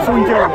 That's what we do.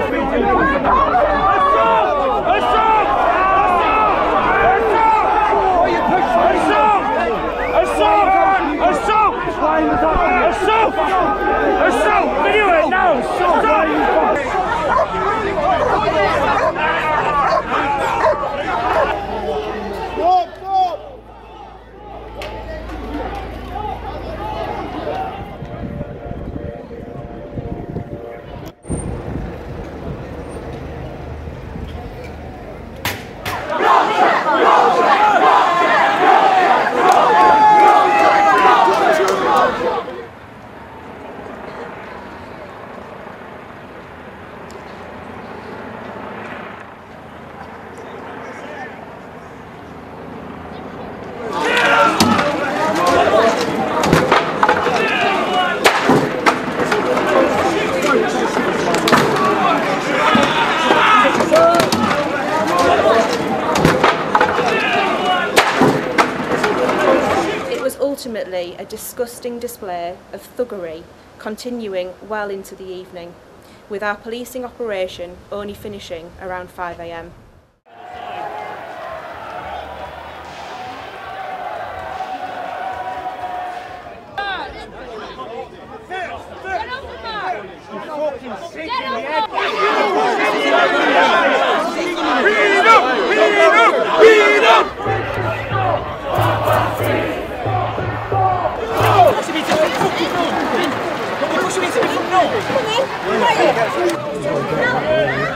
Ultimately a disgusting display of thuggery continuing well into the evening, with our policing operation only finishing around 5 AM. No!